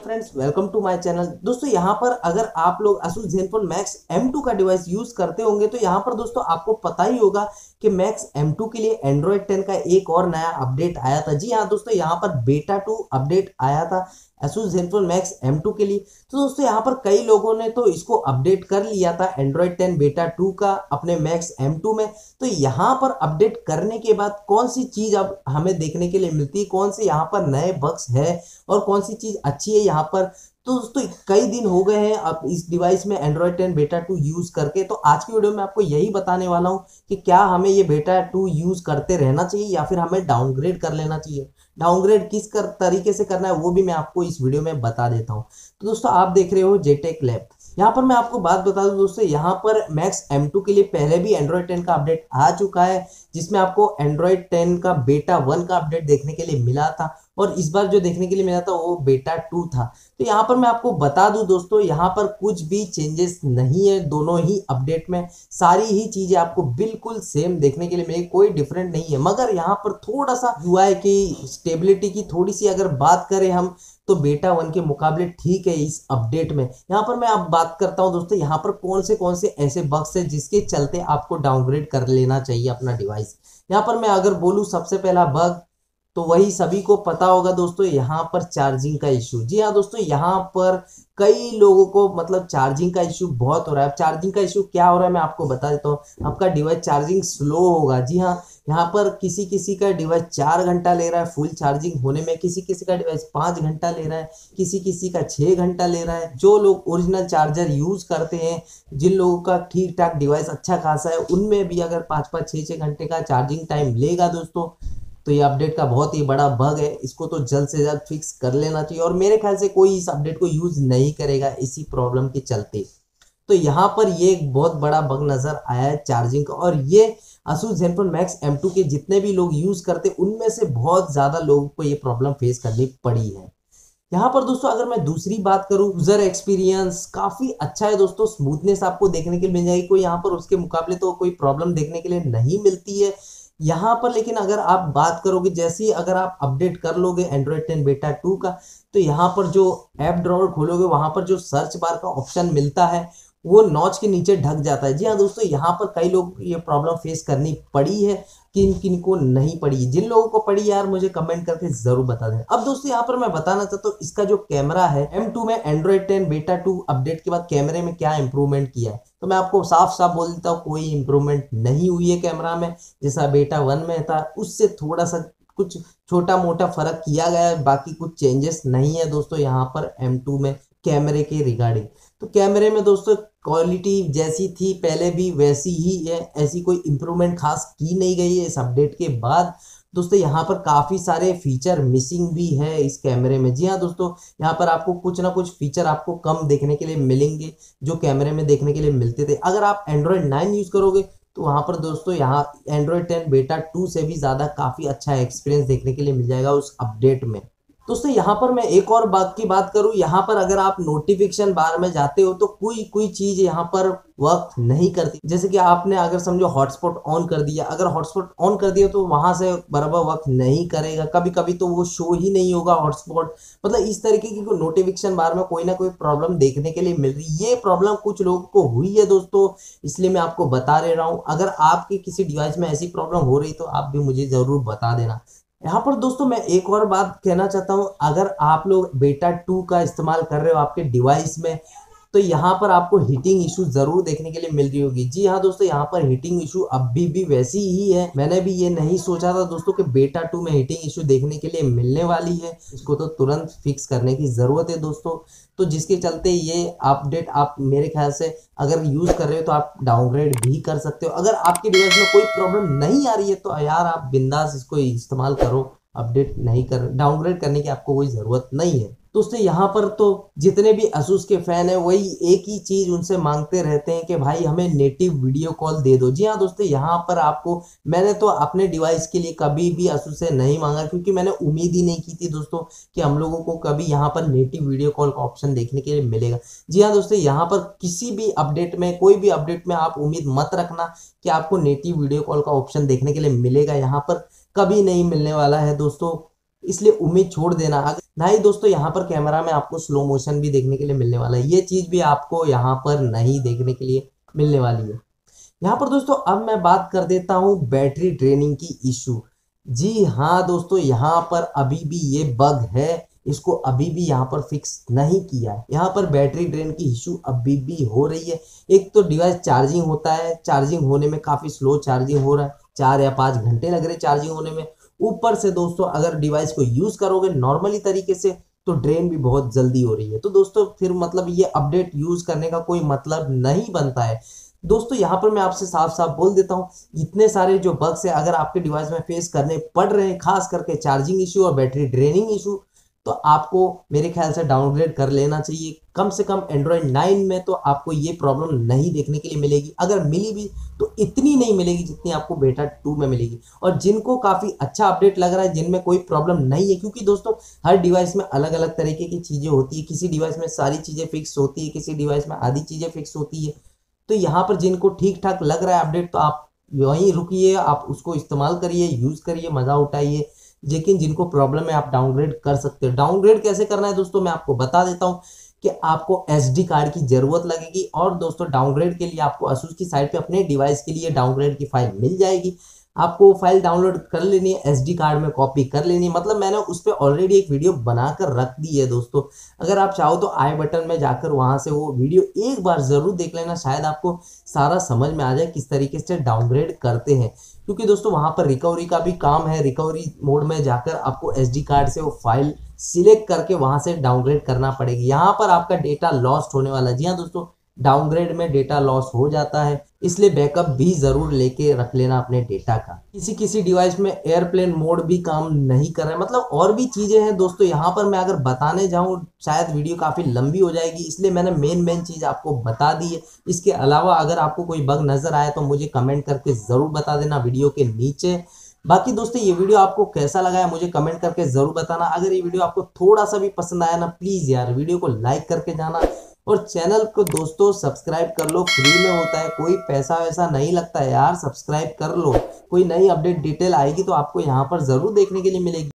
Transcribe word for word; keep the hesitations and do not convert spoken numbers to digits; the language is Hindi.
Friends, welcome to my channel. दोस्तों यहाँ पर अगर आप लोग Asus Zenfone Max M two का डिवाइस यूज करते होंगे तो यहाँ पर दोस्तों आपको पता ही होगा कि Max एम टू के लिए Android टेन का एक और नया अपडेट आया था। जी हाँ दोस्तों, यहाँ पर बेटा टू अपडेट आया था Asus Zenfone Max M two के लिए। तो दोस्तों यहाँ पर कई लोगों ने तो इसको अपडेट कर लिया था Android टेन बेटा टू का अपने Max एम टू में। तो यहाँ पर अपडेट करने के बाद कौन सी चीज अब हमें देखने के लिए मिलती है, कौन से यहाँ पर नए बग्स है और कौन सी चीज अच्छी है यहाँ पर। तो दोस्तों कई दिन हो गए हैं अब इस डिवाइस में Android ten beta two use करके, तो आज की वीडियो में आपको यही बताने वाला हूँ कि क्या हमें ये बेटा टू यूज करते रहना चाहिए या फिर हमें डाउनग्रेड कर लेना चाहिए। डाउनग्रेड किस कर तरीके से करना है वो भी मैं आपको इस वीडियो में बता देता हूँ। तो दोस्तों आप देख रहे हो जेटेक लैब। यहाँ पर मैं आपको बात बता दूं दोस्तों, यहाँ पर Max एम टू के लिए पहले भी Android टेन का अपडेट आ चुका है जिसमें आपको Android टेन का बेटा वन का अपडेट देखने के लिए मिला था और इस बार जो देखने के लिए मिला था वो बेटा टू था। तो यहाँ पर मैं आपको बता दूं दोस्तों, यहाँ पर कुछ भी चेंजेस नहीं है दोनों ही अपडेट में। सारी ही चीजें आपको बिल्कुल सेम देखने के लिए मिलेगी, कोई डिफरेंट नहीं है। मगर यहाँ पर थोड़ा सा हुआ है कि स्टेबिलिटी की थोड़ी सी अगर बात करें हम तो बेटा वन के मुकाबले ठीक है इस अपडेट में। यहाँ पर मैं अब बात करता हूँ दोस्तों, यहाँ पर कौन से कौन से ऐसे बग्स है जिसके चलते आपको डाउनग्रेड कर लेना चाहिए अपना डिवाइस। यहाँ पर मैं अगर बोलूँ सबसे पहला बग तो वही सभी को पता होगा दोस्तों, यहाँ पर चार्जिंग का इश्यू। जी हाँ दोस्तों, यहाँ पर कई लोगों को मतलब चार्जिंग का इश्यू बहुत हो रहा है। चार्जिंग का इश्यू क्या हो रहा है मैं आपको बता देता हूँ। आपका डिवाइस चार्जिंग स्लो होगा। जी हाँ, यहाँ पर किसी किसी का डिवाइस चार घंटा ले रहा है फुल चार्जिंग होने में, किसी किसी का डिवाइस पाँच घंटा ले रहा है, किसी किसी का छः घंटा ले रहा है। जो लोग ओरिजिनल चार्जर यूज करते हैं, जिन लोगों का ठीक ठाक डिवाइस अच्छा खासा है, उनमें भी अगर पाँच पाँच छः छः घंटे का चार्जिंग टाइम लेगा दोस्तों, तो ये अपडेट का बहुत ही बड़ा बग है। इसको तो जल्द से जल्द फिक्स कर लेना चाहिए और मेरे ख्याल से कोई इस अपडेट को यूज नहीं करेगा इसी प्रॉब्लम के चलते। तो यहाँ पर ये एक बहुत बड़ा बग नजर आया है चार्जिंग का, और ये Asus Zenfone Max M two के जितने भी लोग यूज करते उनमें से बहुत ज्यादा लोगों को ये प्रॉब्लम फेस करनी पड़ी है। यहाँ पर दोस्तों अगर मैं दूसरी बात करूँ, यूजर एक्सपीरियंस काफी अच्छा है दोस्तों, स्मूथनेस आपको देखने के लिए मिल जाएगी। कोई यहाँ पर उसके मुकाबले तो कोई प्रॉब्लम देखने के लिए नहीं मिलती है यहाँ पर। लेकिन अगर आप बात करोगे जैसे ही अगर आप अपडेट कर लोगे Android टेन बेटा टू का, तो यहाँ पर जो ऐप ड्रॉअर खोलोगे वहां पर जो सर्च बार का ऑप्शन मिलता है वो नॉच के नीचे ढक जाता है। जी हाँ दोस्तों, यहाँ पर कई लोग ये प्रॉब्लम फेस करनी पड़ी है, किन किन को नहीं पड़ी। जिन लोगों को पड़ी यार मुझे कमेंट करके जरूर बता दें। अब दोस्तों यहाँ पर मैं बताना चाहता हूँ इसका जो कैमरा है एम टू में Android ten beta two update के बाद कैमरे में क्या इंप्रूवमेंट किया है। तो मैं आपको साफ साफ बोल देता हूँ, कोई इंप्रूवमेंट नहीं हुई है कैमरा में। जैसा बेटा वन में था उससे थोड़ा सा कुछ छोटा मोटा फर्क किया गया है, बाकी कुछ चेंजेस नहीं है दोस्तों यहाँ पर एम टू में कैमरे के रिगार्डिंग। तो कैमरे में दोस्तों क्वालिटी जैसी थी पहले भी वैसी ही है, ऐसी कोई इंप्रूवमेंट खास की नहीं गई है इस अपडेट के बाद। दोस्तों यहाँ पर काफी सारे फीचर मिसिंग भी है इस कैमरे में। जी हाँ दोस्तों, यहाँ पर आपको कुछ ना कुछ फीचर आपको कम देखने के लिए मिलेंगे जो कैमरे में देखने के लिए मिलते थे। अगर आप एंड्रॉयड नाइन यूज करोगे तो वहां पर दोस्तों यहाँ Android टेन बेटा टू से भी ज्यादा काफी अच्छा एक्सपीरियंस देखने के लिए मिल जाएगा उस अपडेट में। दोस्तों यहाँ पर मैं एक और बात की बात करूँ, यहाँ पर अगर आप नोटिफिकेशन बार में जाते हो तो कोई कोई चीज यहाँ पर वर्क नहीं करती। जैसे कि आपने अगर समझो हॉटस्पॉट ऑन कर दिया, अगर हॉटस्पॉट ऑन कर दिया तो वहां से बराबर वर्क नहीं करेगा, कभी कभी तो वो शो ही नहीं होगा हॉटस्पॉट। मतलब इस तरीके की नोटिफिकेशन बार में कोई ना कोई प्रॉब्लम देखने के लिए मिल रही है। ये प्रॉब्लम कुछ लोगों को हुई है दोस्तों, इसलिए मैं आपको बता दे रहा हूँ। अगर आपके किसी डिवाइस में ऐसी प्रॉब्लम हो रही तो आप भी मुझे जरूर बता देना। यहाँ पर दोस्तों मैं एक और बात कहना चाहता हूँ, अगर आप लोग बेटा टू का इस्तेमाल कर रहे हो आपके डिवाइस में तो यहाँ पर आपको हीटिंग इशू जरूर देखने के लिए मिल रही होगी। जी हाँ दोस्तों, यहाँ पर हीटिंग इशू अभी भी वैसी ही है। मैंने भी ये नहीं सोचा था दोस्तों कि बेटा टू में हीटिंग इशू देखने के लिए मिलने वाली है। इसको तो तुरंत फिक्स करने की जरूरत है दोस्तों। तो जिसके चलते ये अपडेट आप मेरे ख्याल से अगर यूज कर रहे हो तो आप डाउनग्रेड भी कर सकते हो। अगर आपके डिवाइस में कोई प्रॉब्लम नहीं आ रही है तो यार आप बिंदास इसको इस्तेमाल करो, अपडेट नहीं कर डाउनग्रेड करने की आपको कोई जरूरत नहीं है। दोस्तों यहाँ पर तो जितने भी Asus के फैन है वही एक ही चीज उनसे मांगते रहते हैं कि भाई हमें नेटिव वीडियो कॉल दे दो। जी हाँ दोस्तों, यहाँ पर आपको मैंने तो अपने डिवाइस के लिए कभी भी Asus से नहीं मांगा, क्योंकि मैंने उम्मीद ही नहीं की थी दोस्तों कि हम लोगों को कभी यहाँ पर नेटिव वीडियो कॉल का ऑप्शन देखने के लिए मिलेगा। जी हाँ दोस्तों, यहाँ पर किसी भी अपडेट में कोई भी अपडेट में आप उम्मीद मत रखना कि आपको नेटिव वीडियो कॉल का ऑप्शन देखने के लिए मिलेगा। यहाँ पर कभी नहीं मिलने वाला है दोस्तों। इसलिए उम्मीद छोड़ देना। अगर ना ही दोस्तों यहाँ पर कैमरा में आपको स्लो मोशन भी देखने के लिए मिलने वाला है, ये चीज भी आपको यहाँ पर नहीं देखने के लिए मिलने वाली है। यहाँ पर दोस्तों अब मैं बात कर देता हूँ बैटरी ड्रेनिंग की इशू। जी हाँ दोस्तों, यहाँ पर अभी भी ये बग है, इसको अभी भी यहाँ पर फिक्स नहीं किया है। यहाँ पर बैटरी ड्रेन की इशू अभी भी हो रही है। एक तो डिवाइस चार्जिंग होता है, चार्जिंग होने में काफी स्लो चार्जिंग हो रहा है, चार या पाँच घंटे लग रहे चार्जिंग होने में। ऊपर से दोस्तों अगर डिवाइस को यूज करोगे नॉर्मली तरीके से तो ड्रेन भी बहुत जल्दी हो रही है। तो दोस्तों फिर मतलब ये अपडेट यूज करने का कोई मतलब नहीं बनता है। दोस्तों यहाँ पर मैं आपसे साफ साफ बोल देता हूँ, इतने सारे जो बग्स है अगर आपके डिवाइस में फेस करने पड़ रहे हैं, खास करके चार्जिंग इशू और बैटरी ड्रेनिंग इशू, तो आपको मेरे ख्याल से डाउनग्रेड कर लेना चाहिए। कम से कम एंड्रॉयड नाइन में तो आपको ये प्रॉब्लम नहीं देखने के लिए मिलेगी, अगर मिली भी तो इतनी नहीं मिलेगी जितनी आपको बेटा टू में मिलेगी। और जिनको काफ़ी अच्छा अपडेट लग रहा है, जिनमें कोई प्रॉब्लम नहीं है, क्योंकि दोस्तों हर डिवाइस में अलग अलग तरीके की चीज़ें होती है, किसी डिवाइस में सारी चीज़ें फिक्स होती है, किसी डिवाइस में आधी चीज़ें फिक्स होती है। तो यहाँ पर जिनको ठीक ठाक लग रहा है अपडेट, तो आप वहीं रुकिए, आप उसको इस्तेमाल करिए, यूज़ करिए, मज़ा उठाइए। लेकिन जिनको प्रॉब्लम है आप डाउनग्रेड कर सकते हो। डाउनग्रेड कैसे करना है दोस्तों मैं आपको बता देता हूँ कि आपको एसडी कार्ड की जरूरत लगेगी। और दोस्तों डाउनग्रेड के लिए आपको asus की साइट पे अपने डिवाइस के लिए डाउनग्रेड की फाइल मिल जाएगी। आपको फाइल डाउनलोड कर लेनी है, एसडी कार्ड में कॉपी कर लेनी है। मतलब मैंने उस पर ऑलरेडी एक वीडियो बनाकर रख दी है दोस्तों, अगर आप चाहो तो आई बटन में जाकर वहां से वो वीडियो एक बार जरूर देख लेना, शायद आपको सारा समझ में आ जाए किस तरीके से डाउनग्रेड करते हैं। क्योंकि दोस्तों वहां पर रिकवरी का भी काम है, रिकवरी मोड में जाकर आपको एसडी कार्ड से वो फाइल सिलेक्ट करके वहां से डाउनग्रेड करना पड़ेगी। यहाँ पर आपका डेटा लॉस्ट होने वाला है। जी हाँ दोस्तों, डाउनग्रेड में डेटा लॉस हो जाता है, इसलिए बैकअप भी जरूर लेके रख लेना अपने डेटा का। किसी किसी डिवाइस में एयरप्लेन मोड भी काम नहीं कर रहा है, मतलब और भी चीजें हैं दोस्तों। यहाँ पर मैं अगर बताने जाऊं शायद वीडियो काफी लंबी हो जाएगी, इसलिए मैंने मेन मेन चीज आपको बता दी है। इसके अलावा अगर आपको कोई बग नजर आए तो मुझे कमेंट करके जरूर बता देना वीडियो के नीचे। बाकी दोस्तों ये वीडियो आपको कैसा लगा है मुझे कमेंट करके जरूर बताना। अगर ये वीडियो आपको थोड़ा सा भी पसंद आया ना, प्लीज यार वीडियो को लाइक करके जाना, और चैनल को दोस्तों सब्सक्राइब कर लो, फ्री में होता है, कोई पैसा वैसा नहीं लगता है यार, सब्सक्राइब कर लो। कोई नई अपडेट डिटेल आएगी तो आपको यहाँ पर जरूर देखने के लिए मिलेगी।